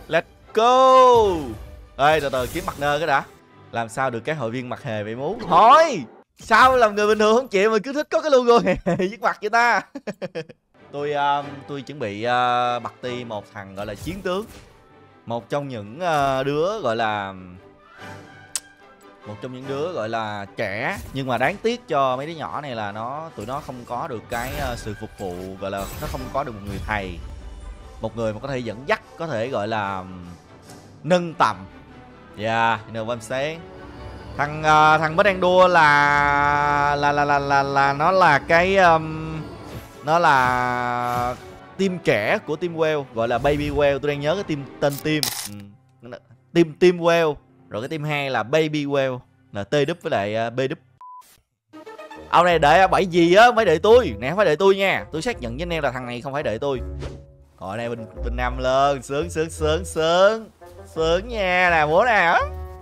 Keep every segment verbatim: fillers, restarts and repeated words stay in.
Let's go. Ê, từ từ kiếm mặt nơ cái đã. Làm sao được cái hội viên mặt hề vậy Mú? Thôi, sao làm người bình thường không chịu mà cứ thích có cái logo hề viết mặt vậy ta? tôi uh, tôi chuẩn bị uh, bật ti một thằng gọi là chiến tướng. Một trong những uh, đứa gọi là một trong những đứa gọi là trẻ, nhưng mà đáng tiếc cho mấy đứa nhỏ này là nó tụi nó không có được cái uh, sự phục vụ, gọi là nó không có được một người thầy, một người mà có thể dẫn dắt, có thể gọi là nâng tầm. Yeah, you know what I'm saying? Thằng uh, thằng mới đang đua là là là là là, là nó là cái um, nó là team trẻ của team Well, gọi là Baby Well. Tôi đang nhớ cái team tên team. Ừ. Team team Well. Rồi cái team hai là Baby Well, là T đúp với lại uh, B đúp. Ông này đợi bảy gì á, phải đợi tôi. Nè, không phải đợi tôi nha. Tôi xác nhận với anh em là thằng này không phải đợi tôi. Hồi này bình bình năm lên, sướng sướng sướng sướng. Sướng nha, nè bố nào.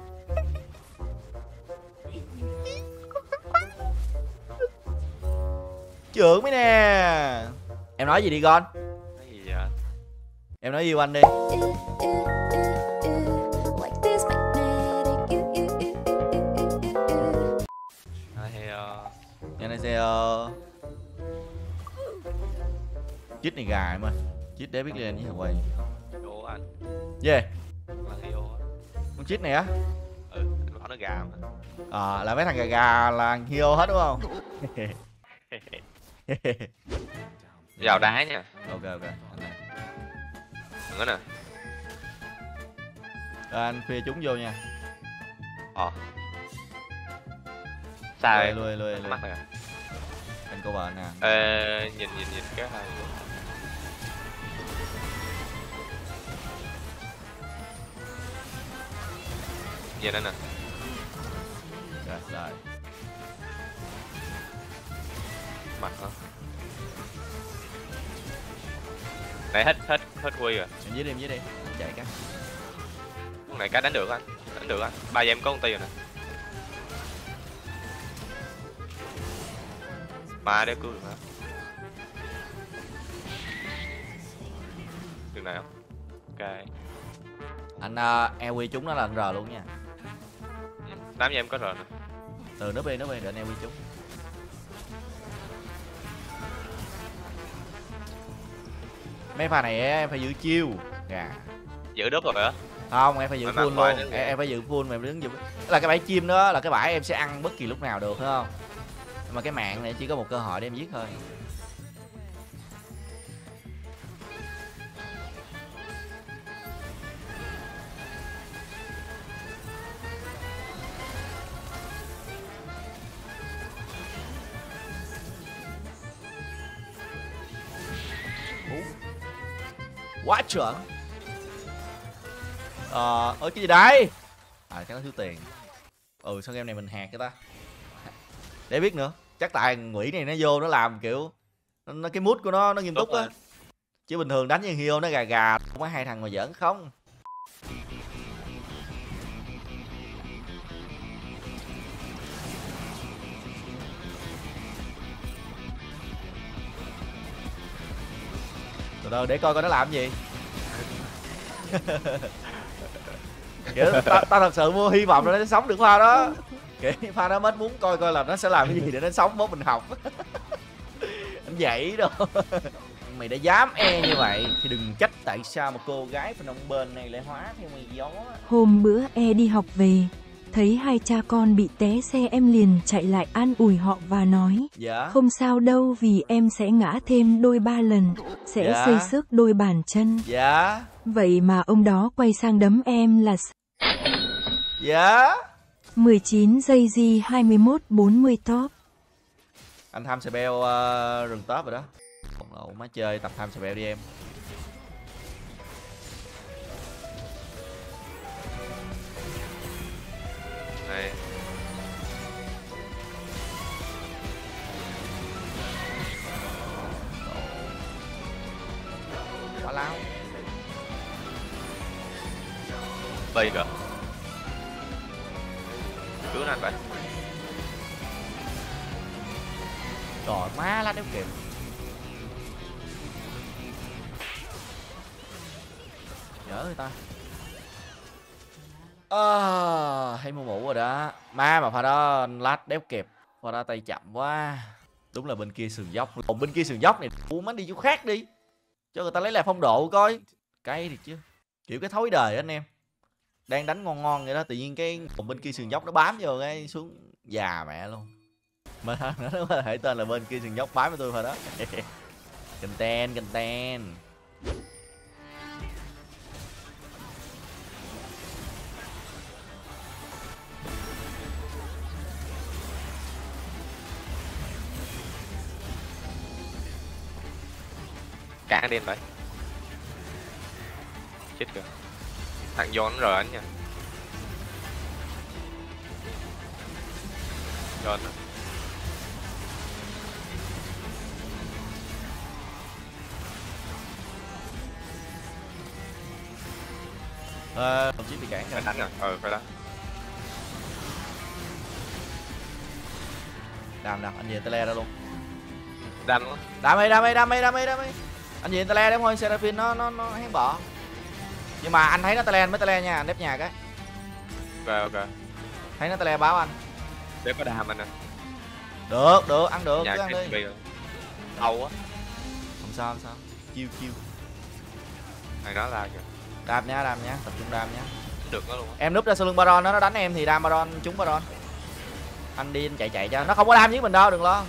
Trưởng mấy nè. Em nói gì đi con? Nói gì vậy? Em nói yêu anh đi. An녕하세요. Chít này gà em ơi. Chít để biết lên với thằng quay. Vô anh. Yeah. Là Hio á. Con chít này á? Ừ, anh bảo nó gà mà. À, là mấy thằng gà gà là Hio hết đúng không? Vào đá nha. Ok ok. Đừng có nè. Rồi anh phê chúng vô nha. Ờ. Sao Lui em? lui lui. Mắt này. Anh cô vợ nè. Ê, nhìn nhìn nhìn cái này. Nhìn đây nè. Rồi rồi. Mặt hả? Này hết hết hết quy rồi. Em dưới đi em dưới đi. Chạy cái. Con này cái đánh được anh. Đánh được anh. Ba em có con ti rồi nè. Mà để cứu được hả? Đường này không? Ok. Anh uh, e quy chúng nó là anh R luôn nha. Đám với em có rồi nè. Từ núp đi núp đi, đợi anh e quy chúng. Mấy pha này em phải giữ chiêu. Gà. Giữ đớp rồi hả? Không, em phải giữ Mà full mà luôn. Em, em phải giữ full mà em đứng giữ. Là cái bãi chim đó là cái bãi em sẽ ăn bất kỳ lúc nào được phải không? Mà cái mạng này chỉ có một cơ hội để em giết thôi. Quá chuẩn. Ờ, ơi cái gì đây? À, chắc nó thiếu tiền. Ừ, sao game này mình hack cái ta? Để biết nữa. Chắc tại quỷ này nó vô nó làm kiểu nó, nó cái mood của nó nó nghiêm túc á. Chứ bình thường đánh như Hio nó gà gà, không có hai thằng mà giỡn không. Từ từ để coi coi nó làm gì. Kiểu ta, ta thật sự mua hy vọng là nó sống được pha đó. Kiểu pha nó mất muốn coi coi là nó sẽ làm cái gì để nó sống bố mình học. Anh dậy đâu. Mày đã dám e như vậy thì đừng trách tại sao một cô gái phần ông bên này lại hóa theo mày gió. Hôm bữa e đi học về, thấy hai cha con bị té xe em liền chạy lại an ủi họ và nói: Dạ. Không sao đâu vì em sẽ ngã thêm đôi ba lần, sẽ Dạ. xây xước đôi bàn chân. Dạ. Vậy mà ông đó quay sang đấm em là Dạ. mười chín giây G hai mươi mốt bốn mươi top. Anh tham spell uh, rừng top rồi đó. Còn lộn má chơi tập tham spell đi em. Này. Quá lao. Bay kìa. Cứu anh vậy. Trời má lá đéo kịp. Nhớ người ta. À, hay mua mũ rồi đó. Ma mà pha đó lát đéo kịp. Pha đó tay chậm quá. Đúng là bên kia sườn dốc. Còn bên kia sườn dốc này uống mấy đi chỗ khác đi. Cho người ta lấy lại phong độ coi. Cái thì chứ. Kiểu cái thói đời anh em. Đang đánh ngon ngon vậy đó. Tự nhiên cái còn bên kia sườn dốc nó bám vô cái xuống già mẹ luôn. Mà nó có thể tên là bên kia sườn dốc bám với tôi thôi đó. Content, content. Cản đi anh vậy. Chết kìa. Thằng John nó rời anh nha. John đó. Ờ, đồng chí bị cản Phải rồi. đánh rồi, ờ phải đó. Đàm nào, anh về tele ra luôn. Đâm đó. Đam đi, đam đi, đam đi, đam đi, đam đi. Anh về tele đấy thôi, Seraphine nó nó nó hén bỏ. Nhưng mà anh thấy nó tele, mới tele nha, anh đép nhà cái. Ok ok. Thấy nó tele báo anh. Để có đàm anh nè. Được, được, ăn được, Nhà cứ ăn cái đi. Âu á. Không sao, không sao. Chiêu chiêu. Thằng đó là kìa. Đam nha, đam nha, tập trung đam nha. Được nó luôn á. Em núp ra sau lưng Baron nó, nó đánh em thì đam Baron, trúng Baron. Anh đi anh chạy chạy cho, nó không có đam với mình đâu, đừng lo.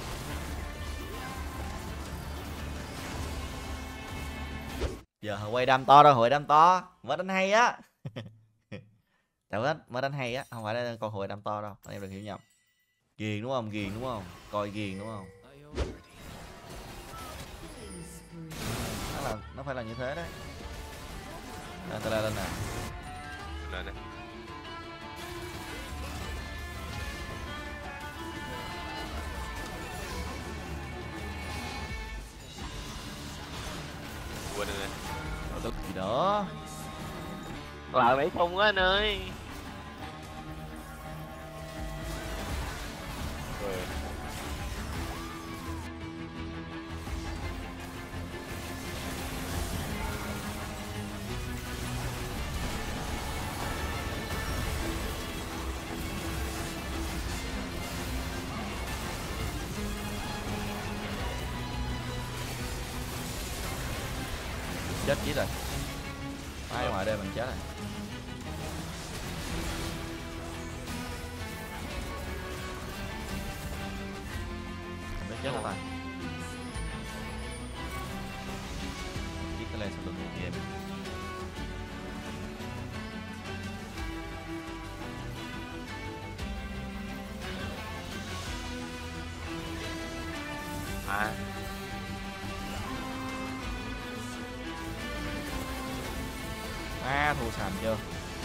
Giờ hồi quay đam to đâu, hồi đam to. Mở đánh hay á. Tại mới mới đánh hay á, không phải là con hồi đam to đâu, anh em đừng hiểu nhầm. Ghiền đúng không? Ghiền đúng không? Coi ghiền đúng không? Nó là nó phải là như thế đấy. Lên ta lên nè. Lên nè. Quên rồi nè. Rồi cái gì nữa? Lại mấy không quá anh ơi. Rồi. Chết chết rồi. Ai ngoài đây mình chết rồi. Không biết chết hả ta? Giết cái lên sau lưng một game. À. À, thua sàn chưa?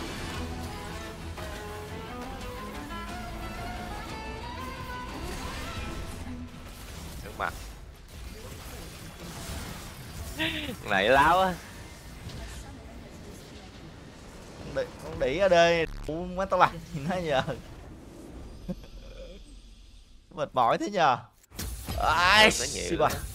Nước mặt. Này láo á. Con con đỉ ở đây, mấy tao làm gì nó giờ. Mệt mỏi thế nhờ. Ai, Nó nhiều super.